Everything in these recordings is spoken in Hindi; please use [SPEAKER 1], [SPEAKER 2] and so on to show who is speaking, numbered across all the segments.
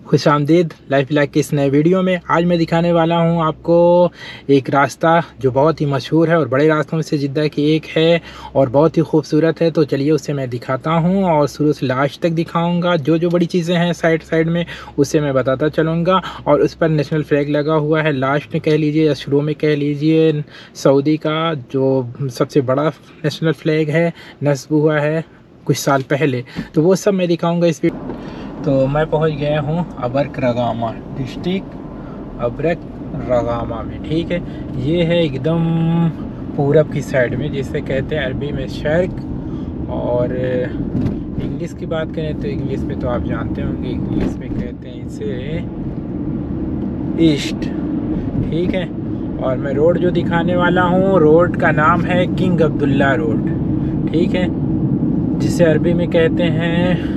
[SPEAKER 1] खुशामदीद लाइफ ब्लॉग के इस नए वीडियो में। आज मैं दिखाने वाला हूं आपको एक रास्ता जो बहुत ही मशहूर है और बड़े रास्तों में से जिद्दा की एक है और बहुत ही खूबसूरत है। तो चलिए उसे मैं दिखाता हूं और शुरू से लास्ट तक दिखाऊंगा। जो जो बड़ी चीज़ें हैं साइड साइड में उसे मैं बताता चलूँगा। और उस पर नेशनल फ्लैग लगा हुआ है, लास्ट में कह लीजिए या शुरू में कह लीजिए, सऊदी का जो सबसे बड़ा नेशनल फ्लैग है, नस्ब हुआ है कुछ साल पहले। तो वो सब मैं दिखाऊँगा इस वीडियो। तो मैं पहुंच गया हूं अबरक रगामा डिस्ट्रिक्ट, अबरक रगामा में। ठीक है, ये है एकदम पूरब की साइड में, जिसे कहते हैं अरबी में शर्क। और इंग्लिश की बात करें तो इंग्लिश में तो आप जानते होंगे, इंग्लिश में कहते हैं इसे ईस्ट। ठीक है, और मैं रोड जो दिखाने वाला हूँ, रोड का नाम है किंग अब्दुल्ला रोड। ठीक है, जिसे अरबी में कहते हैं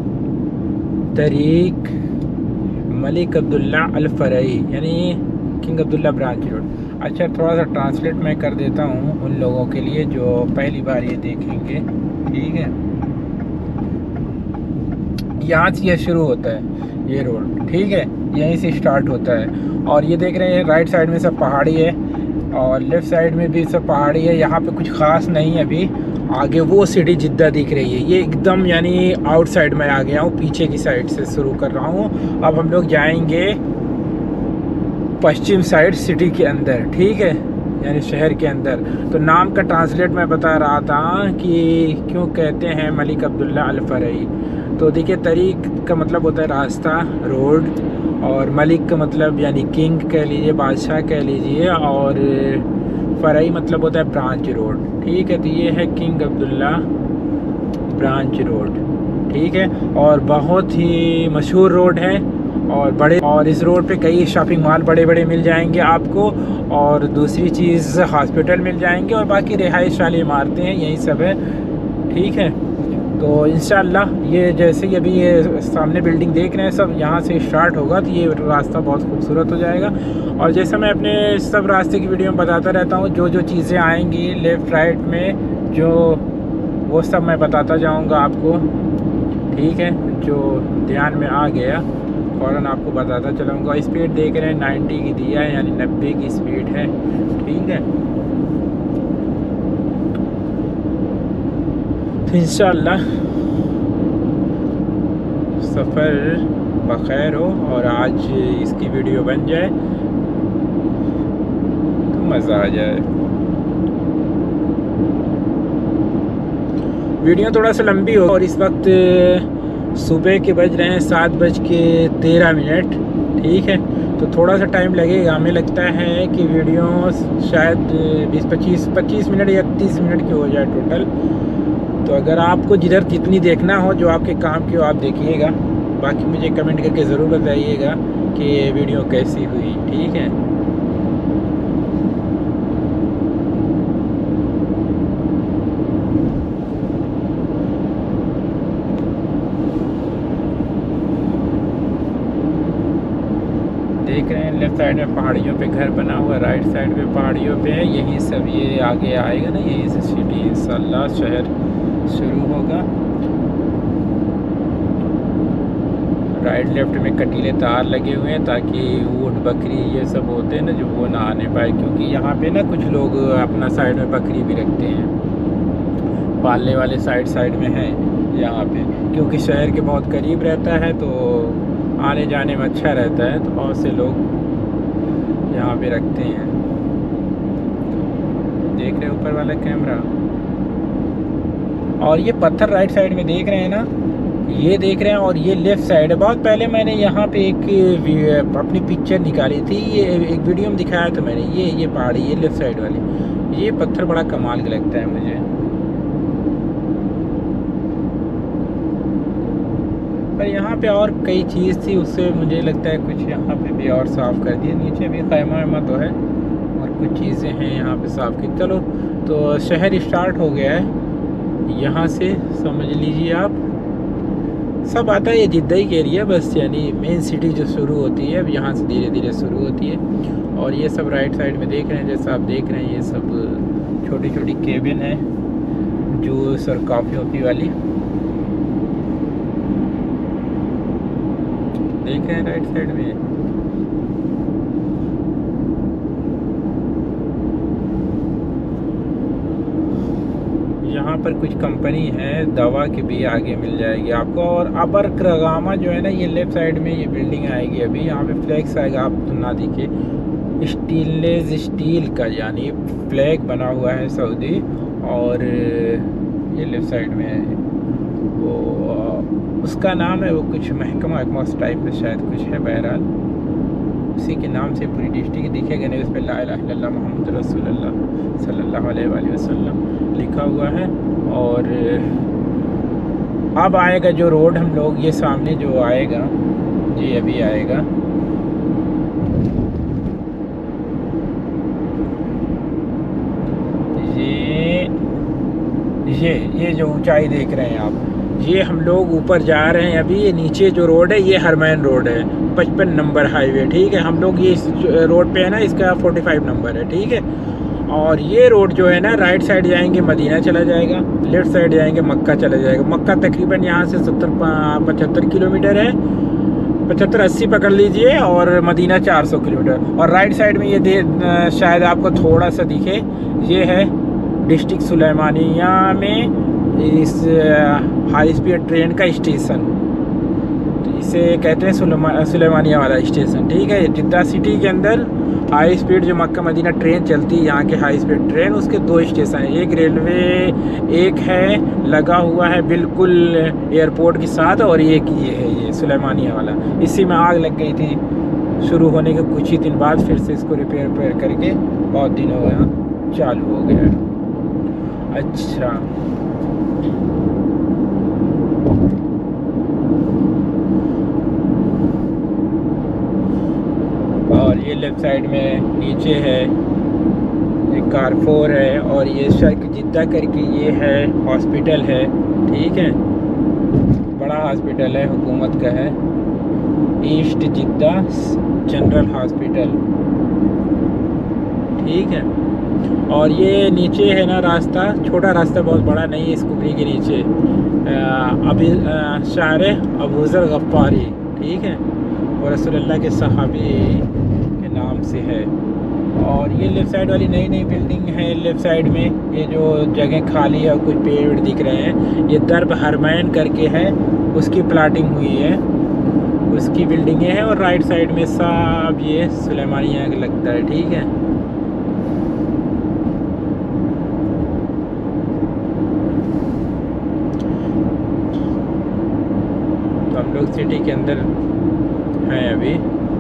[SPEAKER 1] तरीक मलिक अब्दुल्ला अल फ़रई, यानी किंग अब्दुल्ला ब्रांच रोड। अच्छा, थोड़ा सा ट्रांसलेट मैं कर देता हूँ उन लोगों के लिए जो पहली बार ये देखेंगे। ठीक है, यहाँ से ये शुरू होता है ये रोड। ठीक है, यहीं से स्टार्ट होता है। और ये देख रहे हैं राइट साइड में सब पहाड़ी है और लेफ़्ट साइड में भी सब पहाड़ी है। यहाँ पे कुछ ख़ास नहीं है अभी। आगे वो सिटी जिद्दा दिख रही है, ये एकदम यानी आउटसाइड में आ गया हूँ, पीछे की साइड से शुरू कर रहा हूँ। अब हम लोग जाएंगे पश्चिम साइड सिटी के अंदर। ठीक है, यानी शहर के अंदर। तो नाम का ट्रांसलेट मैं बता रहा था कि क्यों कहते हैं मलिक अब्दुल्ला अल फ़रई। तो देखिए, तरीक का मतलब होता है रास्ता, रोड, और मलिक का मतलब यानी किंग कह लीजिए, बादशाह कह लीजिए, और फ़रई मतलब होता है ब्रांच रोड। ठीक है, तो ये है किंग अब्दुल्ला ब्रांच रोड। ठीक है, और बहुत ही मशहूर रोड है और इस रोड पे कई शॉपिंग मॉल बड़े बड़े मिल जाएंगे आपको। और दूसरी चीज़ हॉस्पिटल मिल जाएंगे और बाकी रिहाइश वाली इमारतें हैं, यही सब है। ठीक है, तो इंशाल्लाह ये जैसे ही अभी ये सामने बिल्डिंग देख रहे हैं सब, यहाँ से स्टार्ट होगा तो ये रास्ता बहुत खूबसूरत हो जाएगा। और जैसे मैं अपने सब रास्ते की वीडियो में बताता रहता हूँ, जो जो चीज़ें आएंगी लेफ़्ट राइट में जो, वो सब मैं बताता जाऊँगा आपको। ठीक है, जो ध्यान में आ गया फ़ौरन आपको बताता चलूँगा। स्पीड देख रहे हैं 90 की दिया है, यानी 90 की स्पीड है। ठीक है, तो इंशाअल्लाह सफ़र बखैर हो और आज इसकी वीडियो बन जाए तो मज़ा आ जाए। वीडियो थोड़ा सा लंबी हो और इस वक्त सुबह के बज रहे हैं 7:13। ठीक है, तो थोड़ा सा टाइम लगेगा। हमें लगता है कि वीडियो शायद 20-25 मिनट या 30 मिनट की हो जाए टोटल। तो अगर आपको जिधर जितनी देखना हो, जो आपके काम की हो, आप देखिएगा। बाकी मुझे कमेंट करके ज़रूर बताइएगा कि ये वीडियो कैसी हुई। ठीक है, देख रहे हैं लेफ्ट साइड में पहाड़ियों पे घर बना हुआ, राइट साइड पे पहाड़ियों पे है। यही सब ये आगे आएगा ना, यही से सिटी इंशाल्लाह शहर शुरू होगा। राइट लेफ्ट में कटीले तार लगे हुए हैं ताकि ऊँट बकरी ये सब होते हैं ना, जो वो ना आने पाए, क्योंकि यहाँ पे ना कुछ लोग अपना साइड में बकरी भी रखते हैं, पालने वाले साइड साइड में हैं यहाँ पे। क्योंकि शहर के बहुत करीब रहता है तो आने जाने में अच्छा रहता है, तो बहुत से लोग यहाँ पे रखते हैं। देख रहे हैं ऊपर वाला कैमरा, और ये पत्थर राइट साइड में देख रहे हैं ना, ये देख रहे हैं। और ये लेफ़्ट साइड है। बहुत पहले मैंने यहाँ पे एक अपनी पिक्चर निकाली थी, ये एक वीडियो में दिखाया था मैंने। ये पहाड़ी, ये लेफ़्ट साइड वाली, ये पत्थर बड़ा कमाल का लगता है मुझे। पर यहाँ पे और कई चीज़ थी, उससे मुझे लगता है कुछ यहाँ पे भी और साफ़ कर दिए। नीचे भी खैमा वैमा तो है और कुछ चीज़ें हैं यहाँ पे साफ़ की। चलो, तो शहर स्टार्ट हो गया है यहाँ से, समझ लीजिए आप। सब आता है ये जिद्दा ही एरिया बस, यानी मेन सिटी जो शुरू होती है अब यहाँ से धीरे धीरे शुरू होती है। और ये सब राइट साइड में देख रहे हैं, जैसा आप देख रहे हैं, ये सब छोटी छोटी केबिन है, जूस और कॉफ़ी वाली। देख रहे हैं राइट साइड में। यहाँ पर कुछ कंपनी है, दवा की भी आगे मिल जाएगी आपको। और अबर क्रगामा जो है ना, ये लेफ्ट साइड में ये बिल्डिंग आएगी। अभी यहाँ पे फ्लैग्स आएगा, आप तो ना दिखे, स्टेनलेस स्टील का यानी फ्लैग बना हुआ है सऊदी। और ये लेफ्ट साइड में है वो, उसका नाम है वो कुछ महकमा उस टाइप में शायद कुछ है। बहरहाल उसी के नाम से पूरी डिस्ट्रिक्ट दिखेगा नहीं, उस पर ला इलाहा इल्लल्लाह मुहम्मद रसूलुल्लाह सल्लल्लाहु अलैहि वसल्लम लिखा हुआ है। और अब आएगा जो रोड, हम लोग ये सामने जो आएगा जी अभी आएगा, ये जो ऊंचाई देख रहे हैं आप, ये हम लोग ऊपर जा रहे हैं अभी। ये नीचे जो रोड है ये हरमैन रोड है, 55 नंबर हाईवे, ठीक है। हम लोग ये इस रोड पे है ना, इसका 45 नंबर है, ठीक है। और ये रोड जो है ना, राइट साइड जाएंगे मदीना चला जाएगा, लेफ्ट साइड जाएंगे मक्का चला जाएगा। मक्का तकरीबन यहाँ से 75 किलोमीटर है, 75-80 पकड़ लीजिए, और मदीना 400 किलोमीटर। और राइट साइड में ये शायद आपको थोड़ा सा दिखे, ये है डिस्ट्रिक्ट सुलेमानिया में इस हाई स्पीड ट्रेन का स्टेशन, तो इसे कहते हैं सुलेमानिया वाला स्टेशन, ठीक है। जिद्दा सिटी के अंदर हाई स्पीड जो मक्का मदीना ट्रेन चलती है, यहाँ के हाई स्पीड ट्रेन, उसके 2 स्टेशन हैं। एक रेलवे एक है लगा हुआ है बिल्कुल एयरपोर्ट के साथ, और एक ये है ये सुलेमानिया वाला। इसी में आग लग गई थी शुरू होने के कुछ ही दिन बाद, फिर से इसको रिपेयर करके बहुत दिन हो गया चालू हो गया। अच्छा, और ये लेफ्ट साइड में नीचे है एक कारफोर है, और ये शेख जिद्दा करके ये है हॉस्पिटल है, ठीक है। बड़ा हॉस्पिटल है, हुकूमत का है, ईस्ट जिद्दा जनरल हॉस्पिटल, ठीक है। और ये नीचे है ना रास्ता, छोटा रास्ता, बहुत बड़ा नहीं है, इस कुबरी के नीचे अभी शार अबूज़र गफ्फारी, ठीक है, और रसूलुल्लाह के सहाबी के नाम से है। और ये लेफ़्ट साइड वाली नई नई बिल्डिंग है, लेफ़्ट साइड में ये जो जगह खाली है और कुछ पेड़ दिख रहे हैं, ये दरब हरमैन करके है, उसकी प्लाटिंग हुई है, उसकी बिल्डिंगें हैं। और राइट साइड में सब ये सुलेमानिया लगता है, ठीक है। तो हम लोग सिटी के अंदर हैं अभी।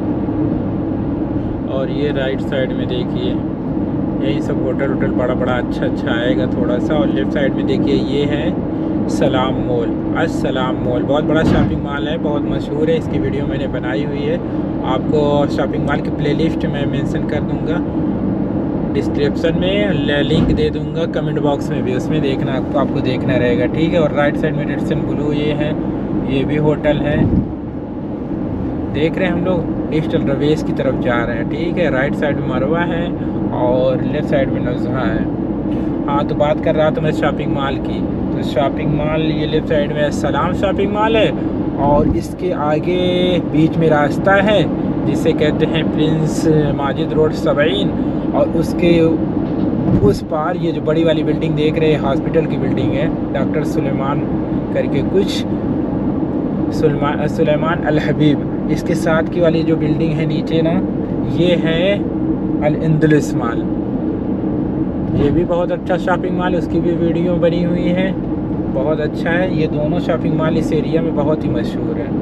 [SPEAKER 1] और ये राइट साइड में देखिए यही सब होटल बड़ा बड़ा अच्छा आएगा थोड़ा सा। और लेफ़्ट साइड में देखिए ये है सलाम मॉल, अस्सलाम मॉल, बहुत बड़ा शॉपिंग मॉल है, बहुत मशहूर है। इसकी वीडियो मैंने बनाई हुई है, आपको शॉपिंग मॉल की प्लेलिस्ट में मेंशन कर दूंगा, डिस्क्रिप्शन में लिंक दे दूंगा, कमेंट बॉक्स में भी, उसमें देखना आपको देखना रहेगा, ठीक है। और राइट साइड में रेडिसन ब्लू ये है, ये भी होटल है, देख रहे हैं हम लोग डिजिटल रवेश की तरफ जा रहे हैं, ठीक है। राइट साइड में मरवा है और लेफ़्ट साइड में नज़हा है। हाँ, तो बात कर रहा था मैं शॉपिंग मॉल की। तो शॉपिंग मॉल ये लेफ़्ट साइड में सलाम शॉपिंग मॉल है, और इसके आगे बीच में रास्ता है जिसे कहते हैं प्रिंस माजिद रोड 70, और उसके उस पार ये जो बड़ी वाली बिल्डिंग देख रहे हैं हॉस्पिटल की बिल्डिंग है, डॉक्टर सुलेमान करके कुछ, सुलेमान अल हबीब। इसके साथ की वाली जो बिल्डिंग है नीचे ना, ये है अल इंदलिस मॉल, ये भी बहुत अच्छा शॉपिंग मॉल, उसकी भी वीडियो बनी हुई है, बहुत अच्छा है। ये दोनों शॉपिंग मॉल इस एरिया में बहुत ही मशहूर है।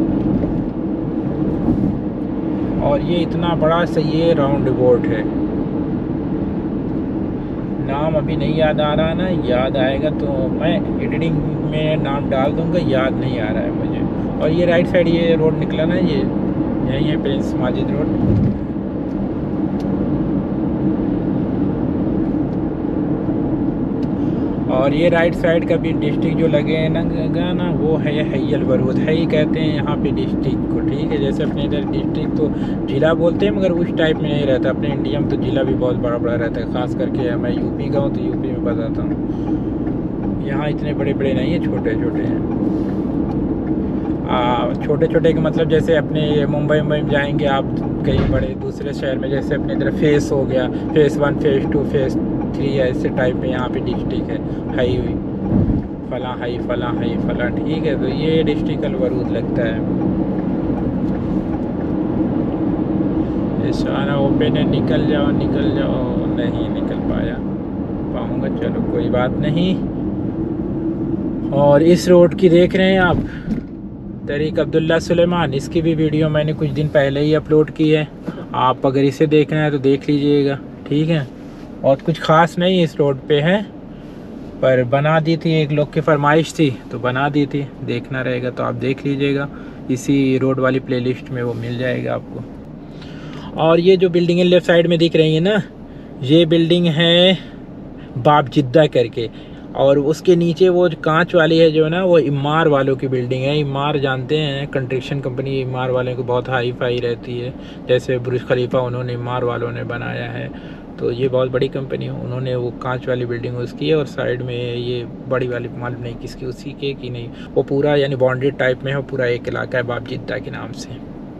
[SPEAKER 1] और ये इतना बड़ा सा ये राउंड बोर्ड है, नाम अभी नहीं याद आ रहा ना, याद आएगा तो मैं एडिटिंग में नाम डाल दूंगा, याद नहीं आ रहा है मुझे। और ये राइट साइड ये रोड निकला ना, ये यही है प्रिंस माजिद रोड। और ये राइट साइड का भी डिस्ट्रिक्ट जो लगे हैं ना वो है हय्यल बरूद, है ही कहते हैं यहाँ पे डिस्ट्रिक्ट को, ठीक है। जैसे अपने इधर डिस्ट्रिक्ट तो जिला बोलते हैं, मगर उस टाइप में नहीं रहता। अपने इंडिया में तो जिला भी बहुत बड़ा बड़ा रहता है, ख़ास करके मैं यूपी का हूँ तो यूपी में बताता हूँ, यहाँ इतने बड़े बड़े नहीं है, छोटे छोटे हैं। छोटे छोटे के मतलब जैसे अपने मुंबई में जाएंगे आप कहीं बड़े दूसरे शहर में, जैसे अपने इधर फेस हो गया, फेस 1 फेस 2 फेस 3 ऐसे टाइप में यहाँ पे डिस्ट्रिक्ट है, हाई फला हाई फला हाई फला, ठीक है। तो ये डिस्ट्रिक्ट अलवरूद लगता है। इशारा ओपन है, निकल जाओ निकल जाओ, नहीं निकल पाऊँगा, चलो कोई बात नहीं। और इस रोड की देख रहे हैं आप, तरीक अब्दुल्ला सुलेमान, इसकी भी वीडियो मैंने कुछ दिन पहले ही अपलोड की है। आप अगर इसे देखना है तो देख लीजिएगा, ठीक है। और कुछ ख़ास नहीं इस रोड पे है, पर बना दी थी, एक लोग की फरमाइश थी तो बना दी थी। देखना रहेगा तो आप देख लीजिएगा, इसी रोड वाली प्लेलिस्ट में वो मिल जाएगा आपको। और ये जो बिल्डिंगें लेफ़्ट साइड में दिख रही है ना, ये बिल्डिंग है बाप जिद्दा करके, और उसके नीचे वो जो कांच वाली है जो ना, वो इमार वालों की बिल्डिंग है। इमार जानते हैं, कंस्ट्रक्शन कंपनी इमार वालों को बहुत हाई फाई रहती है। जैसे बुर्ज खलीफा उन्होंने इमार वालों ने बनाया है, तो ये बहुत बड़ी कंपनी है, उन्होंने वो कांच वाली बिल्डिंग उसकी है। और साइड में ये बड़ी वाली मालूम नहीं किसकी, उसी के की नहीं, वो पूरा यानी बाउंड्री टाइप में है, पूरा एक इलाका है बाप जिद्दा के नाम से।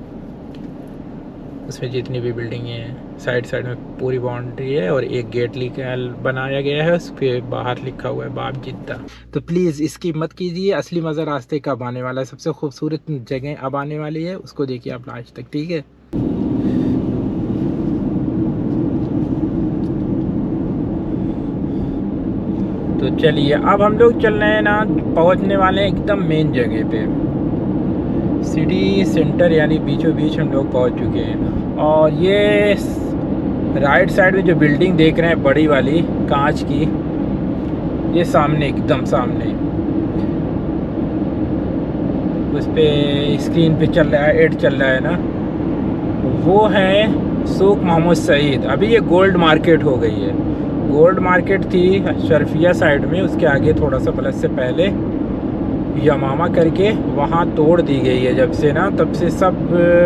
[SPEAKER 1] उसमें जितनी भी बिल्डिंगें हैं साइड साइड में पूरी बाउंड्री है, और एक गेट बनाया गया है, उस पर बाहर लिखा हुआ है बाप जिद्दा। तो प्लीज़ इसकी मत कीजिए, असली मज़ा रास्ते कब आने वाला है, सबसे खूबसूरत जगह अब आने वाली है, उसको देखिए आप लास्ट तक, ठीक है। तो चलिए अब हम लोग चल रहे हैं ना, पहुंचने वाले हैं एकदम मेन जगह पे, सिटी सेंटर यानी बीचों बीच हम लोग पहुंच चुके हैं। और ये राइट साइड में जो बिल्डिंग देख रहे हैं बड़ी वाली कांच की, ये सामने एकदम सामने उस पे स्क्रीन पे चल रहा है, एड चल रहा है ना, वो है सूक मोहम्मद सईद। अभी ये गोल्ड मार्केट हो गई है, गोल्ड मार्केट थी शर्फिया साइड में, उसके आगे थोड़ा सा प्लस से पहले यमामा करके वहाँ तोड़ दी गई है जब से ना, तब से सब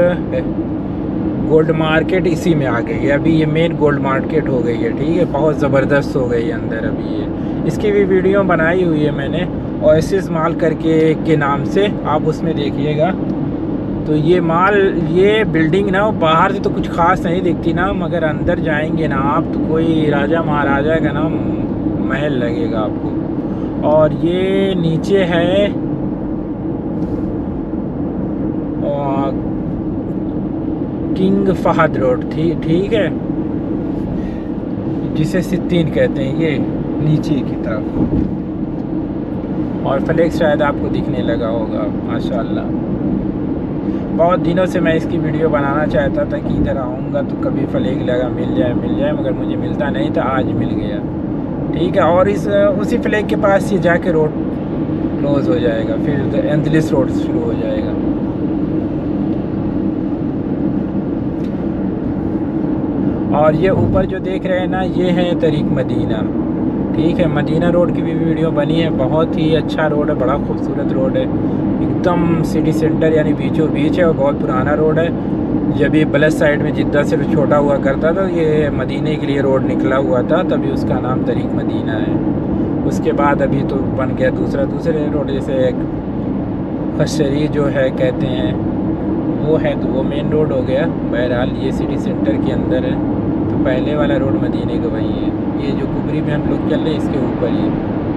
[SPEAKER 1] गोल्ड मार्केट इसी में आ गई है। अभी ये मेन गोल्ड मार्केट हो गई है, ठीक है, बहुत ज़बरदस्त हो गई है अंदर अभी ये। इसकी भी वीडियो बनाई हुई है मैंने, ओएसिस माल करके के नाम से, आप उसमें देखिएगा। तो ये ये बिल्डिंग ना बाहर से तो कुछ ख़ास नहीं दिखती ना, मगर अंदर जाएंगे ना आप तो कोई राजा महाराजा का ना महल लगेगा आपको। और ये नीचे है किंग फहद रोड, ठीक है, जिसे सित्तीन कहते हैं, ये नीचे की तरफ। और फ्लेक्स शायद आपको दिखने लगा होगा, माशाल्लाह। बहुत दिनों से मैं इसकी वीडियो बनाना चाहता था कि इधर आऊँगा तो कभी फ्लैग लगा मिल जाए, मगर मुझे मिलता नहीं था, आज मिल गया, ठीक है। और उसी फ्लैग के पास ये जाके रोड क्लोज हो जाएगा, फिर एंडलेस रोड शुरू हो जाएगा। और ये ऊपर जो देख रहे हैं ना, ये है तरीक मदीना, ठीक है। मदीना रोड की भी वीडियो बनी है, बहुत ही अच्छा रोड है, बड़ा खूबसूरत रोड है, एकदम सिटी सेंटर यानी बीचों बीच है, और बहुत पुराना रोड है। जब ये प्लस साइड में जिद्दा से छोटा हुआ करता था, ये मदीने के लिए रोड निकला हुआ था, तभी उसका नाम तरीक मदीना है। उसके बाद अभी तो बन गया दूसरे रोड, जैसे एक खशरी जो है कहते हैं वो है, तो वो मेन रोड हो गया। बहरहाल ये सिटी सेंटर के अंदर है, तो पहले वाला रोड मदीने का वही है। ये जो कुबरी में हम लोग चल रहे हैं इसके ऊपर ही।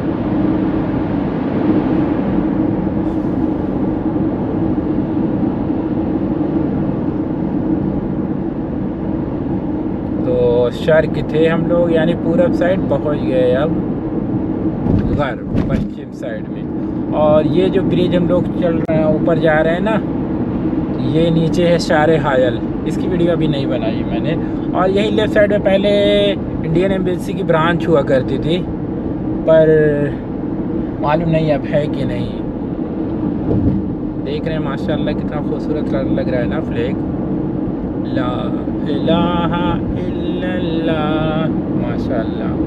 [SPEAKER 1] तो शर्क थे हम लोग, यानी पूरब साइड पहुंच गए अब घर पश्चिम साइड में। और ये जो ब्रिज हम लोग चल रहे हैं ऊपर जा रहे हैं ना, ये नीचे है शारे हायल, इसकी वीडियो अभी नहीं बनाई मैंने। और यही लेफ्ट साइड में पहले इंडियन एम्बेसी की ब्रांच हुआ करती थी, पर मालूम नहीं अब है कि नहीं। देख रहे हैं माशाल्लाह कितना खूबसूरत लग रहा है ना फ्लैग, ला इलाहा इल्लल्लाह, माशाल्लाह।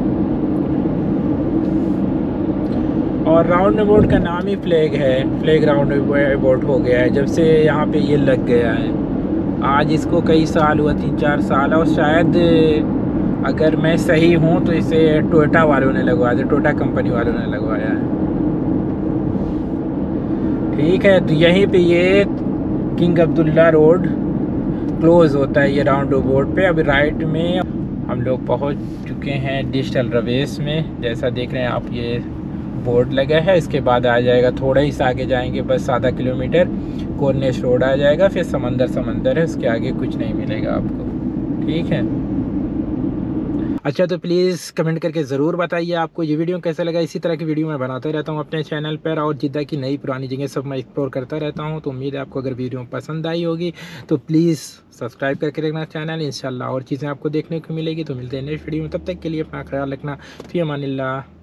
[SPEAKER 1] और राउंड अबाउट का नाम ही फ्लैग है, फ्लैग राउंड अबाउट हो गया है जब से यहाँ पे ये लग गया है। आज इसको कई साल हुआ, 3-4 साल, और शायद अगर मैं सही हूँ तो इसे टोयोटा वालों ने लगवाया, टोयोटा कंपनी वालों ने लगवाया है, ठीक है। तो यहीं पे ये किंग अब्दुल्ला रोड क्लोज़ होता है, ये राउंड बोर्ड पे। अभी राइट में हम लोग पहुंच चुके हैं डिजिटल रवेस में, जैसा देख रहे हैं आप, ये बोर्ड लगा है। इसके बाद आ जाएगा, थोड़ा ही से आगे जाएंगे बस आधा किलोमीटर, कोरनेश रोड आ जाएगा, फिर समंदर है, उसके आगे कुछ नहीं मिलेगा आपको। ठीक है। अच्छा, तो प्लीज़ कमेंट करके ज़रूर बताइए आपको ये वीडियो कैसा लगा। इसी तरह की वीडियो मैं बनाता रहता हूँ अपने चैनल पर, और जिद्दा की नई पुरानी जगह सब मैं एक्सप्लोर करता रहता हूँ। तो उम्मीद है आपको अगर वीडियो पसंद आई होगी तो प्लीज़ सब्सक्राइब करके रखना चैनल। इंशाल्लाह और चीज़ें आपको देखने को मिलेगी। तो मिलते हैं नेक्स्ट वीडियो में, तब तक के लिए अपना ख्याल रखना। फ़ी अमानिल्लाह।